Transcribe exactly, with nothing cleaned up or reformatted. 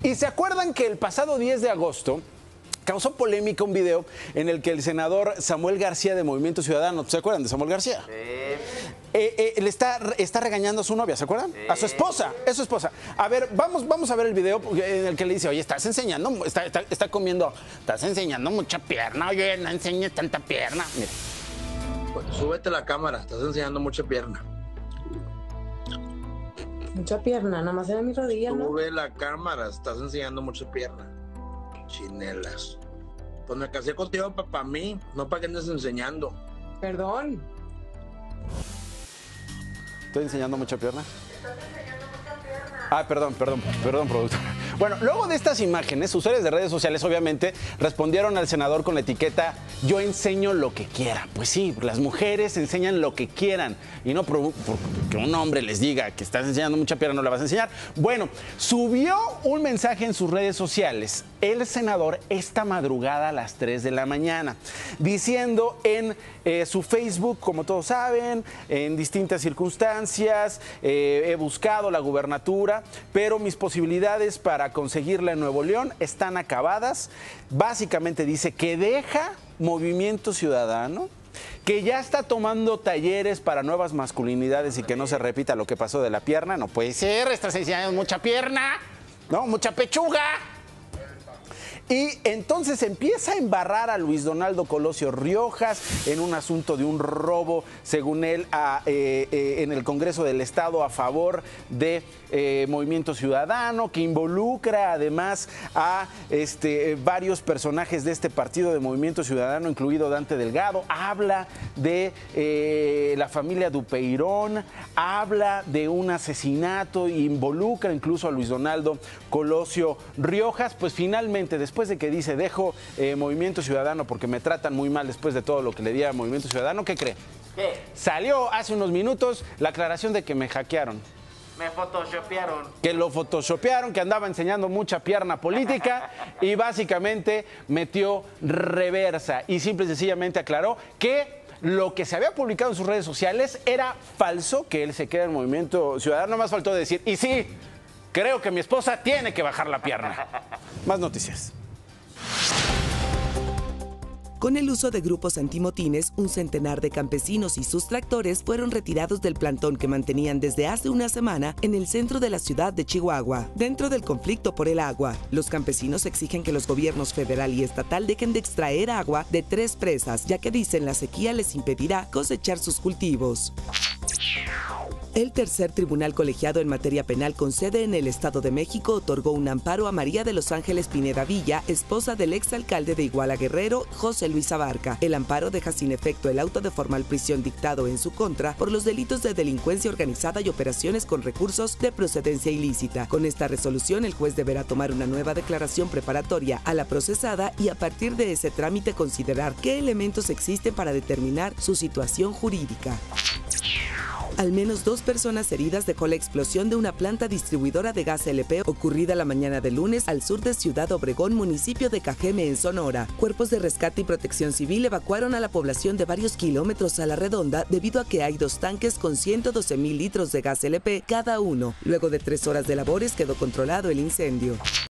Y se acuerdan que el pasado diez de agosto causó polémica un video en el que el senador Samuel García de Movimiento Ciudadano, ¿se acuerdan de Samuel García? Sí. Eh, eh, le está, está regañando a su novia, ¿se acuerdan? Sí. A su esposa, es su esposa. A ver, vamos, vamos a ver el video en el que le dice, oye, estás enseñando, está, está, está comiendo, estás enseñando mucha pierna, oye, no enseñes tanta pierna. Mira. Pues, súbete la cámara, estás enseñando mucha pierna. Mucha pierna, nada más era mi rodilla, ¿no? Sube la cámara, estás enseñando mucha pierna. Chinelas. Pues me casé contigo para pa mí, no para que andes enseñando. Perdón. ¿Estoy enseñando mucha pierna? Ah, perdón, perdón, perdón, productor. Bueno, luego de estas imágenes, usuarios de redes sociales obviamente respondieron al senador con la etiqueta yo enseño lo que quiera. Pues sí, las mujeres enseñan lo que quieran y no porque un hombre les diga que estás enseñando mucha pierna no la vas a enseñar. Bueno, subió un mensaje en sus redes sociales el senador esta madrugada a las tres de la mañana, diciendo en eh, su Facebook, como todos saben, en distintas circunstancias, eh, he buscado la gubernatura, pero mis posibilidades para conseguirla en Nuevo León están acabadas. Básicamente dice que deja Movimiento Ciudadano, que ya está tomando talleres para nuevas masculinidades y que no se repita lo que pasó de la pierna. No puede ser, estás enseñando mucha pierna, ¿no? Mucha pechuga. Y entonces empieza a embarrar a Luis Donaldo Colosio Riojas en un asunto de un robo, según él, a, eh, eh, en el Congreso del Estado a favor de eh, Movimiento Ciudadano, que involucra además a este, varios personajes de este partido de Movimiento Ciudadano, incluido Dante Delgado. Habla de eh, la familia Dupeirón, habla de un asesinato, involucra incluso a Luis Donaldo Colosio Riojas. Pues finalmente, después Después de que dice, dejo eh, Movimiento Ciudadano porque me tratan muy mal después de todo lo que le di a Movimiento Ciudadano, ¿qué cree? ¿Qué? Salió hace unos minutos la aclaración de que me hackearon. Me photoshopearon. Que lo photoshopearon, que andaba enseñando mucha pierna política y básicamente metió reversa y simple y sencillamente aclaró que lo que se había publicado en sus redes sociales era falso, que él se queda en Movimiento Ciudadano. No más faltó decir, y sí, creo que mi esposa tiene que bajar la pierna. Más noticias. Con el uso de grupos antimotines, un centenar de campesinos y sus tractores fueron retirados del plantón que mantenían desde hace una semana en el centro de la ciudad de Chihuahua. Dentro del conflicto por el agua, los campesinos exigen que los gobiernos federal y estatal dejen de extraer agua de tres presas, ya que dicen la sequía les impedirá cosechar sus cultivos. El tercer tribunal colegiado en materia penal con sede en el Estado de México otorgó un amparo a María de los Ángeles Pineda Villa, esposa del exalcalde de Iguala Guerrero, José Luis Abarca. El amparo deja sin efecto el auto de formal prisión dictado en su contra por los delitos de delincuencia organizada y operaciones con recursos de procedencia ilícita. Con esta resolución, el juez deberá tomar una nueva declaración preparatoria a la procesada y a partir de ese trámite considerar qué elementos existen para determinar su situación jurídica. Al menos dos personas heridas dejó la explosión de una planta distribuidora de gas L P ocurrida la mañana de lunes al sur de Ciudad Obregón, municipio de Cajeme, en Sonora. Cuerpos de rescate y protección civil evacuaron a la población de varios kilómetros a la redonda debido a que hay dos tanques con ciento doce mil litros de gas L P cada uno. Luego de tres horas de labores quedó controlado el incendio.